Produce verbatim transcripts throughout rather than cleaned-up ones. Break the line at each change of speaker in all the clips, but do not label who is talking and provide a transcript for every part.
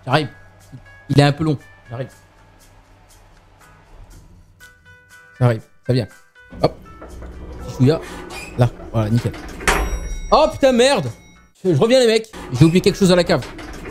J'arrive. Il est un peu long. J'arrive. J'arrive. Ça vient. Hop. Chouïa. Là. Voilà, nickel. Oh putain, merde. Je, je reviens, les mecs. J'ai oublié quelque chose à la cave.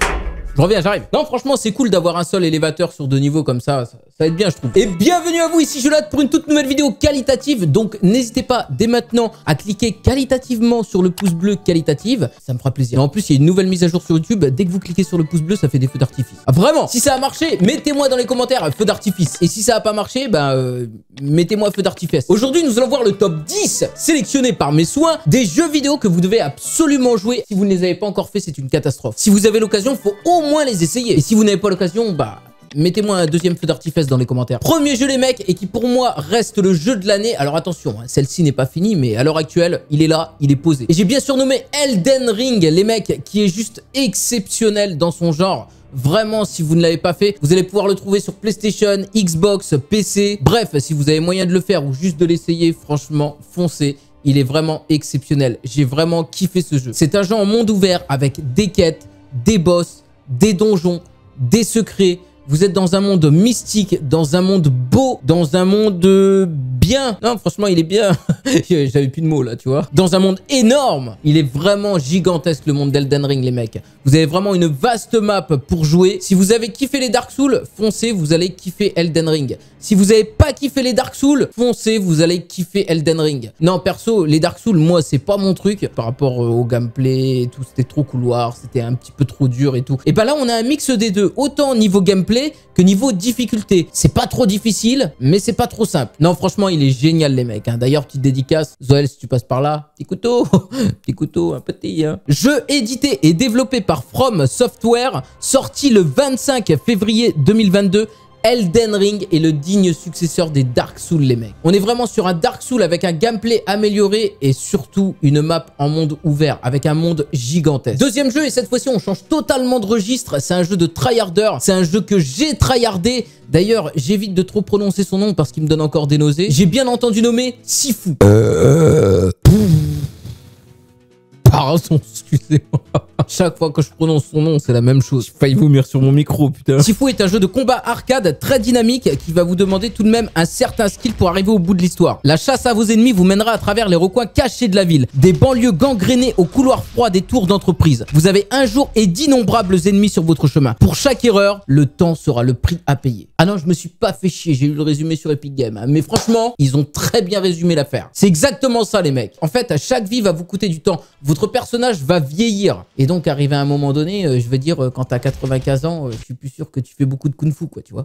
Je reviens, j'arrive. Non, franchement, c'est cool d'avoir un seul élévateur sur deux niveaux comme ça. Ça, ça va être bien, je trouve. Et bienvenue à vous, ici Jolad pour une toute nouvelle vidéo qualitative. Donc, n'hésitez pas dès maintenant à cliquer qualitativement sur le pouce bleu qualitative. Ça me fera plaisir. Et en plus, il y a une nouvelle mise à jour sur YouTube. Dès que vous cliquez sur le pouce bleu, ça fait des feux d'artifice. Ah, vraiment, si ça a marché, mettez-moi dans les commentaires feu d'artifice. Et si ça n'a pas marché, ben, euh, mettez-moi feu d'artifice. Aujourd'hui, nous allons voir le top dix sélectionné par mes soins des jeux vidéo que vous devez absolument jouer. Si vous ne les avez pas encore fait, c'est une catastrophe. Si vous avez l'occasion, il faut au moins les essayer. Et si vous n'avez pas l'occasion, bah... mettez-moi un deuxième feu d'artifice dans les commentaires. Premier jeu les mecs, et qui pour moi reste le jeu de l'année. Alors attention, hein, celle-ci n'est pas finie, mais à l'heure actuelle, il est là, il est posé. Et j'ai bien surnommé Elden Ring, les mecs, qui est juste exceptionnel dans son genre. Vraiment, si vous ne l'avez pas fait, vous allez pouvoir le trouver sur PlayStation, Xbox, P C. Bref, si vous avez moyen de le faire ou juste de l'essayer, franchement, foncez. Il est vraiment exceptionnel. J'ai vraiment kiffé ce jeu. C'est un jeu en monde ouvert avec des quêtes, des boss, des donjons, des secrets. Vous êtes dans un monde mystique, dans un monde beau, dans un monde bien. Non, franchement, il est bien. J'avais plus de mots là, tu vois. Dans un monde énorme. Il est vraiment gigantesque, le monde d'Elden Ring, les mecs. Vous avez vraiment une vaste map pour jouer. Si vous avez kiffé les Dark Souls, foncez, vous allez kiffer Elden Ring. Si vous n'avez pas kiffé les Dark Souls, foncez, vous allez kiffer Elden Ring. Non, perso, les Dark Souls, moi, c'est pas mon truc. Par rapport au gameplay et tout, c'était trop couloir, c'était un petit peu trop dur et tout. Et bah là, on a un mix des deux. Autant niveau gameplay que niveau difficulté. C'est pas trop difficile, mais c'est pas trop simple. Non, franchement, il est génial, les mecs. Hein. D'ailleurs, petite dédicace. Zoël, si tu passes par là, petit couteau. Petit couteau, un petit. Hein. Jeu édité et développé par From Software, sorti le vingt-cinq février deux mille vingt-deux. Elden Ring est le digne successeur des Dark Souls, les mecs. On est vraiment sur un Dark Souls avec un gameplay amélioré et surtout une map en monde ouvert avec un monde gigantesque. Deuxième jeu, et cette fois-ci on change totalement de registre. C'est un jeu de tryharder. C'est un jeu que j'ai tryhardé. D'ailleurs, j'évite de trop prononcer son nom parce qu'il me donne encore des nausées. J'ai bien entendu nommer Sifu. Euh... Pardon, excusez-moi. Chaque fois que je prononce son nom, c'est la même chose. J'ai failli vomir sur mon micro, putain. Sifu est un jeu de combat arcade très dynamique qui va vous demander tout de même un certain skill pour arriver au bout de l'histoire. La chasse à vos ennemis vous mènera à travers les recoins cachés de la ville, des banlieues gangrénées aux couloirs froids des tours d'entreprise. Vous avez un jour et d'innombrables ennemis sur votre chemin. Pour chaque erreur, le temps sera le prix à payer. Ah non, je me suis pas fait chier, j'ai eu le résumé sur Epic Games. Hein. Mais franchement, ils ont très bien résumé l'affaire. C'est exactement ça, les mecs. En fait, chaque vie va vous coûter du temps. Votre personnage va vieillir. Et donc, arrivé à un moment donné, euh, je veux dire, euh, quand t'as quatre-vingt-quinze ans, euh, je suis plus sûr que tu fais beaucoup de kung-fu, quoi, tu vois.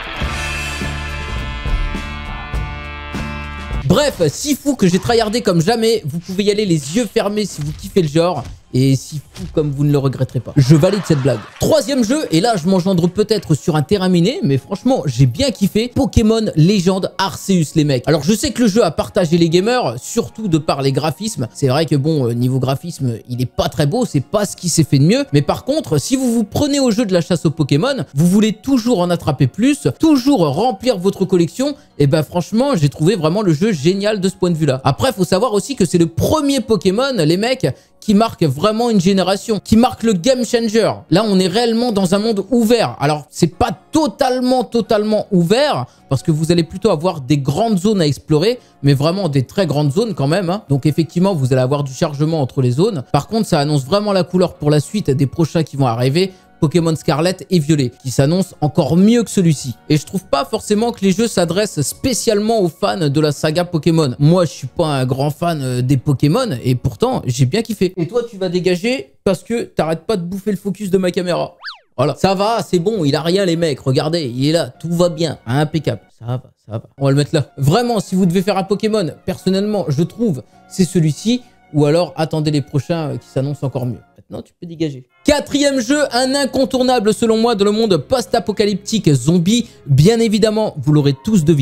Bref, Sifu que j'ai tryhardé comme jamais. Vous pouvez y aller les yeux fermés si vous kiffez le genre. Et si fou comme vous ne le regretterez pas. Je valide cette blague. Troisième jeu, et là je m'engendre peut-être sur un terrain miné, mais franchement j'ai bien kiffé. Pokémon Légende Arceus, les mecs. Alors je sais que le jeu a partagé les gamers, surtout de par les graphismes. C'est vrai que bon, niveau graphisme, il est pas très beau, c'est pas ce qui s'est fait de mieux. Mais par contre, si vous vous prenez au jeu de la chasse aux Pokémon, vous voulez toujours en attraper plus, toujours remplir votre collection, et ben franchement j'ai trouvé vraiment le jeu génial de ce point de vue là. Après faut savoir aussi que c'est le premier Pokémon, les mecs, qui marque vraiment une génération, qui marque le game changer. Là, on est réellement dans un monde ouvert. Alors, c'est pas totalement, totalement ouvert, parce que vous allez plutôt avoir des grandes zones à explorer, mais vraiment des très grandes zones quand même. Hein. Donc, effectivement, vous allez avoir du chargement entre les zones. Par contre, ça annonce vraiment la couleur pour la suite des prochains qui vont arriver. Pokémon Scarlet et Violet, qui s'annonce encore mieux que celui-ci. Et je trouve pas forcément que les jeux s'adressent spécialement aux fans de la saga Pokémon. Moi, je suis pas un grand fan des Pokémon, et pourtant, j'ai bien kiffé. Et toi, tu vas dégager parce que t'arrêtes pas de bouffer le focus de ma caméra. Voilà. Ça va, c'est bon, il a rien les mecs. Regardez, il est là, tout va bien, impeccable. Ça va, ça va. On va le mettre là. Vraiment, si vous devez faire un Pokémon, personnellement, je trouve, c'est celui-ci. Ou alors, attendez les prochains qui s'annoncent encore mieux. Maintenant, tu peux dégager. Quatrième jeu, un incontournable selon moi dans le monde post-apocalyptique zombie. Bien évidemment, vous l'aurez tous deviné,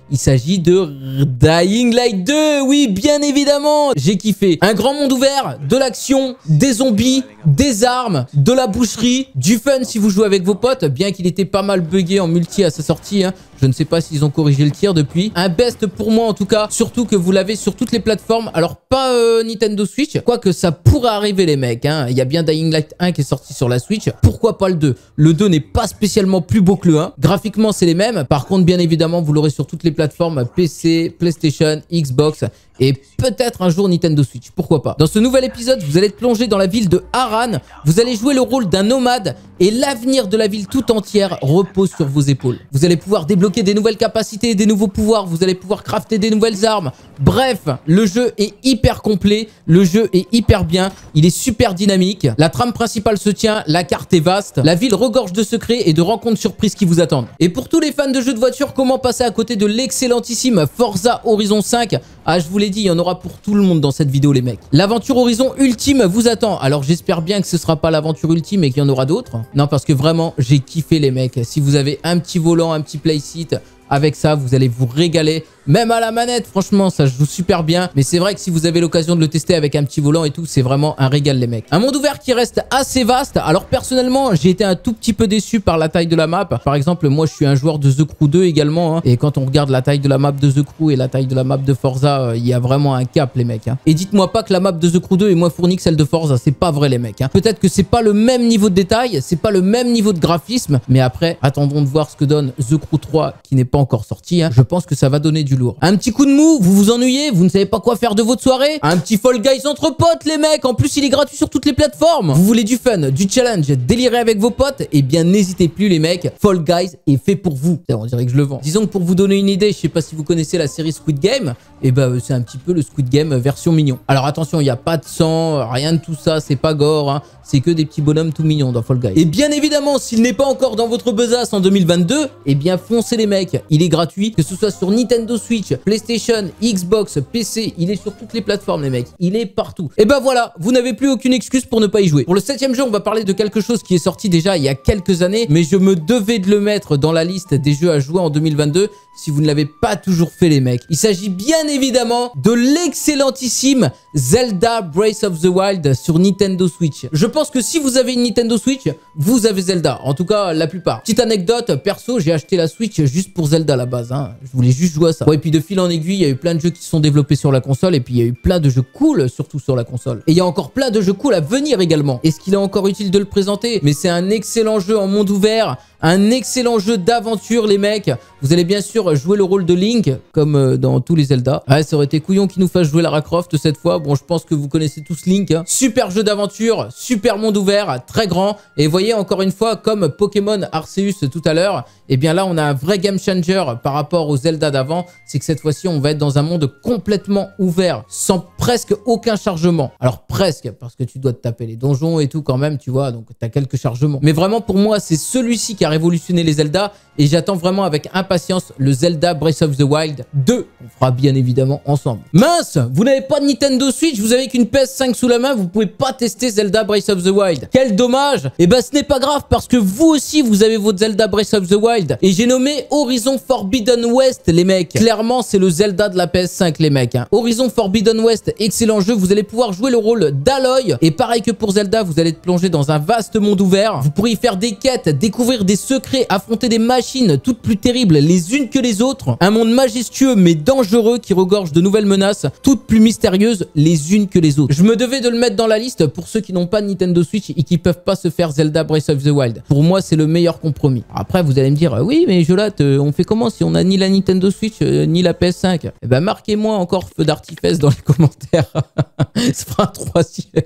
Il s'agit de Dying Light deux. Oui, bien évidemment. J'ai kiffé. Un grand monde ouvert, de l'action, des zombies, des armes, de la boucherie, du fun si vous jouez avec vos potes, bien qu'il était pas mal buggé en multi à sa sortie. Hein. Je ne sais pas s'ils ont corrigé le tir depuis. Un best pour moi en tout cas, surtout que vous l'avez sur toutes les plateformes. Alors pas euh, Nintendo Switch, quoique ça pourrait arriver les mecs. Hein. Il y a bien Dying Light un qui est sorti sur la Switch. Pourquoi pas le deux? Le deux n'est pas spécialement plus beau que le un. Graphiquement c'est les mêmes. Par contre bien évidemment vous l'aurez sur toutes les plateformes P C, PlayStation, Xbox et peut-être un jour Nintendo Switch, pourquoi pas. Dans ce nouvel épisode, vous allez être plongé dans la ville de Harran, vous allez jouer le rôle d'un nomade et l'avenir de la ville tout entière repose sur vos épaules. Vous allez pouvoir débloquer des nouvelles capacités, des nouveaux pouvoirs, vous allez pouvoir crafter des nouvelles armes. Bref, le jeu est hyper complet, le jeu est hyper bien, il est super dynamique, la trame principale se tient, la carte est vaste, la ville regorge de secrets et de rencontres surprises qui vous attendent. Et pour tous les fans de jeux de voiture, comment passer à côté de l'excellentissime Forza Horizon cinq? Ah, je vous l'ai dit, il y en aura pour tout le monde dans cette vidéo les mecs. L'aventure Horizon ultime vous attend. Alors j'espère bien que ce sera pas l'aventure ultime et qu'il y en aura d'autres. Non, parce que vraiment, j'ai kiffé les mecs. Si vous avez un petit volant, un petit playseat, avec ça, vous allez vous régaler. Même à la manette, franchement, ça joue super bien. Mais c'est vrai que si vous avez l'occasion de le tester avec un petit volant et tout, c'est vraiment un régal les mecs. Un monde ouvert qui reste assez vaste. Alors personnellement, j'ai été un tout petit peu déçu par la taille de la map. Par exemple, moi je suis un joueur de The Crew deux également. Hein. Et quand on regarde la taille de la map de The Crew et la taille de la map de Forza, il y a vraiment un cap les mecs. Hein. Et dites-moi pas que la map de The Crew deux est moins fournie que celle de Forza. C'est pas vrai les mecs. Hein. Peut-être que c'est pas le même niveau de détail, c'est pas le même niveau de graphisme. Mais après, attendons de voir ce que donne The Crew trois qui n'est pas encore sorti. Hein. Je pense que ça va donner du lourd. Un petit coup de mou, vous vous ennuyez, vous ne savez pas quoi faire de votre soirée? Un petit Fall Guys entre potes les mecs, en plus il est gratuit sur toutes les plateformes. Vous voulez du fun, du challenge, délirer avec vos potes? Eh bien n'hésitez plus les mecs, Fall Guys est fait pour vous. On dirait que je le vends. Disons que pour vous donner une idée, je sais pas si vous connaissez la série Squid Game, et bah c'est un petit peu le Squid Game version mignon. Alors attention, il n'y a pas de sang, rien de tout ça, c'est pas gore, hein. C'est que des petits bonhommes tout mignons dans Fall Guys. Et bien évidemment, s'il n'est pas encore dans votre besace en deux mille vingt-deux, eh bien foncez les mecs, il est gratuit, que ce soit sur Nintendo Switch, PlayStation, Xbox, P C, il est sur toutes les plateformes les mecs, il est partout. Et ben voilà, vous n'avez plus aucune excuse pour ne pas y jouer. Pour le septième jeu, on va parler de quelque chose qui est sorti déjà il y a quelques années, mais je me devais de le mettre dans la liste des jeux à jouer en deux mille vingt-deux si vous ne l'avez pas toujours fait les mecs. Il s'agit bien évidemment de l'excellentissime Zelda Breath of the Wild sur Nintendo Switch. Je pense que si vous avez une Nintendo Switch, vous avez Zelda, en tout cas la plupart. Petite anecdote, perso, j'ai acheté la Switch juste pour Zelda à la base, hein. Je voulais juste jouer à ça. Ouais, et puis de fil en aiguille, il y a eu plein de jeux qui se sont développés sur la console et puis il y a eu plein de jeux cool surtout sur la console. Et il y a encore plein de jeux cool à venir également. Est-ce qu'il est encore utile de le présenter? Mais c'est un excellent jeu en monde ouvert, un excellent jeu d'aventure les mecs. Vous allez bien sûr jouer le rôle de Link comme dans tous les Zelda. Ouais, ça aurait été couillon qui nous fasse jouer Lara Croft cette fois. Bon, je pense que vous connaissez tous Link. Hein. Super jeu d'aventure, super monde ouvert, très grand. Et voyez encore une fois comme Pokémon Arceus tout à l'heure, et bien là on a un vrai game changer par rapport aux Zelda d'avant. C'est que cette fois-ci on va être dans un monde complètement ouvert, sans presque aucun chargement. Alors presque, parce que tu dois te taper les donjons et tout quand même, tu vois, donc tu as quelques chargements. Mais vraiment pour moi c'est celui-ci qui a révolutionné les Zelda et j'attends vraiment avec impatience le Zelda Breath of the Wild deux. On fera bien évidemment ensemble. Mince, vous n'avez pas de Nintendo Switch, vous avez qu'une P S cinq sous la main, vous pouvez pas tester Zelda Breath of the Wild. Quel dommage. Et bah ce n'est pas grave parce que vous aussi vous avez votre Zelda Breath of the Wild et j'ai nommé Horizon Forbidden West les mecs. Clairement c'est le Zelda de la P S cinq les mecs. Hein. Horizon Forbidden West, excellent jeu, vous allez pouvoir jouer le rôle d'Aloy et pareil que pour Zelda, vous allez être plongé dans un vaste monde ouvert. Vous pourrez y faire des quêtes, découvrir des secrets, affronter des machines toutes plus terribles les unes que les autres. Un monde majestueux mais dangereux qui regorge de nouvelles menaces, toutes plus mystérieuses les unes que les autres. Je me devais de le mettre dans la liste pour ceux qui n'ont pas de Nintendo Switch et qui peuvent pas se faire Zelda Breath of the Wild. Pour moi, c'est le meilleur compromis. Après, vous allez me dire, oui, mais Jolat, on fait comment si on a ni la Nintendo Switch euh, ni la P S cinq? Eh ben, marquez-moi encore feu d'artifice dans les commentaires. Ça fera un troisième.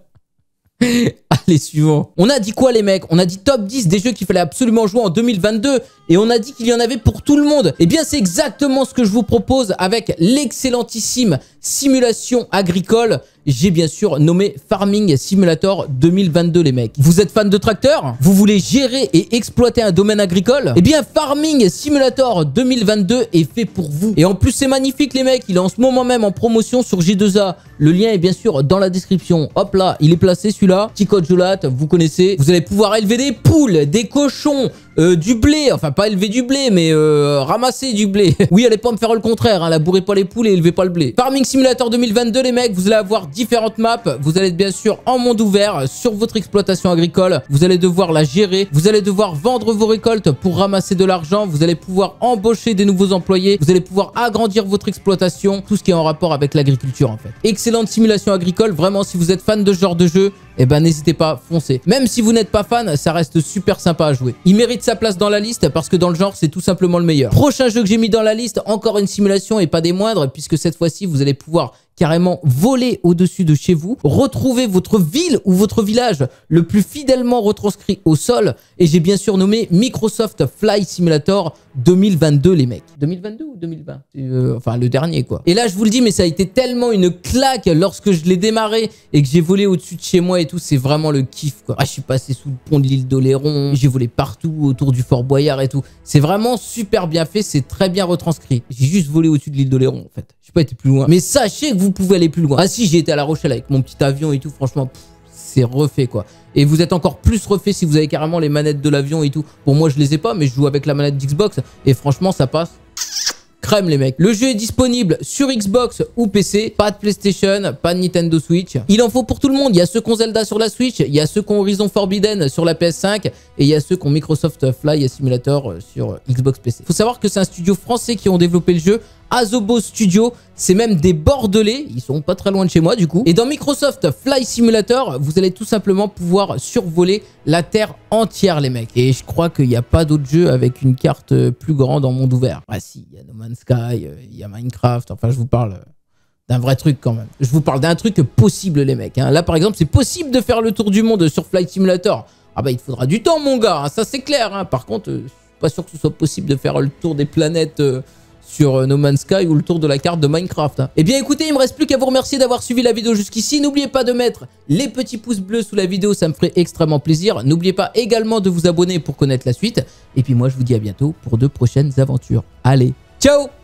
Allez, suivant. On a dit quoi les mecs? On a dit top dix des jeux qu'il fallait absolument jouer en deux mille vingt-deux et on a dit qu'il y en avait pour tout le monde. Et bien c'est exactement ce que je vous propose avec l'excellentissime simulation agricole. J'ai bien sûr nommé Farming Simulator deux mille vingt-deux les mecs. Vous êtes fan de tracteurs? Vous voulez gérer et exploiter un domaine agricole? Eh bien Farming Simulator deux mille vingt-deux est fait pour vous. Et en plus c'est magnifique les mecs, il est en ce moment même en promotion sur G deux A. Le lien est bien sûr dans la description. Hop là, il est placé celui-là. Petit code Jolat, vous connaissez. Vous allez pouvoir élever des poules, des cochons, euh, du blé, enfin pas élever du blé, mais euh, ramasser du blé. Oui, allez pas me faire le contraire, hein, la bourrez pas les poules et élevez pas le blé. Farming Simulator deux mille vingt-deux, les mecs, vous allez avoir différentes maps. Vous allez être bien sûr en monde ouvert sur votre exploitation agricole. Vous allez devoir la gérer. Vous allez devoir vendre vos récoltes pour ramasser de l'argent. Vous allez pouvoir embaucher des nouveaux employés. Vous allez pouvoir agrandir votre exploitation. Tout ce qui est en rapport avec l'agriculture en fait. Excellente simulation agricole. Vraiment, si vous êtes fan de ce genre de jeu, eh ben n'hésitez pas, foncez. Même si vous n'êtes pas fan, ça reste super sympa à jouer. Il mérite sa place dans la liste parce que dans le genre, c'est tout simplement le meilleur. Prochain jeu que j'ai mis dans la liste, encore une simulation et pas des moindres, puisque cette fois-ci, vous allez pouvoir carrément voler au-dessus de chez vous, retrouver votre ville ou votre village le plus fidèlement retranscrit au sol. Et j'ai bien sûr nommé Microsoft Flight Simulator deux mille vingt-deux, les mecs. deux mille vingt-deux ou deux mille vingt euh, Enfin, le dernier, quoi. Et là, je vous le dis, mais ça a été tellement une claque lorsque je l'ai démarré et que j'ai volé au-dessus de chez moi et tout. C'est vraiment le kiff, quoi. Ah, je suis passé sous le pont de l'île d'Oléron, j'ai volé partout autour du Fort Boyard et tout. C'est vraiment super bien fait, c'est très bien retranscrit. J'ai juste volé au-dessus de l'île d'Oléron, en fait. J'ai pas été plus loin. Mais sachez que vous pouvez aller plus loin. Ah si, j'ai été à La Rochelle avec mon petit avion et tout. Franchement, c'est refait, quoi. Et vous êtes encore plus refait si vous avez carrément les manettes de l'avion et tout. Pour moi, je les ai pas, mais je joue avec la manette d'Xbox. Et franchement, ça passe crème, les mecs. Le jeu est disponible sur Xbox ou P C. Pas de PlayStation, pas de Nintendo Switch. Il en faut pour tout le monde. Il y a ceux qui ont Zelda sur la Switch, il y a ceux qui ont Horizon Forbidden sur la P S cinq et il y a ceux qui ont Microsoft Flight Simulator sur Xbox P C. Faut savoir que c'est un studio français qui ont développé le jeu. Asobo Studio, c'est même des Bordelais, ils sont pas très loin de chez moi du coup. Et dans Microsoft Flight Simulator, vous allez tout simplement pouvoir survoler la Terre entière, les mecs. Et je crois qu'il n'y a pas d'autre jeu avec une carte plus grande en monde ouvert. Ah si, il y a No Man's Sky, il y a Minecraft, enfin je vous parle d'un vrai truc quand même. Je vous parle d'un truc possible, les mecs. Hein. Là par exemple, c'est possible de faire le tour du monde sur Flight Simulator. Ah bah il te faudra du temps, mon gars, hein, ça c'est clair. Hein. Par contre, euh, je suis pas sûr que ce soit possible de faire le tour des planètes... Euh, sur No Man's Sky ou le tour de la carte de Minecraft. Hein. Eh bien écoutez, il me reste plus qu'à vous remercier d'avoir suivi la vidéo jusqu'ici. N'oubliez pas de mettre les petits pouces bleus sous la vidéo, ça me ferait extrêmement plaisir. N'oubliez pas également de vous abonner pour connaître la suite. Et puis moi je vous dis à bientôt pour de prochaines aventures. Allez, ciao!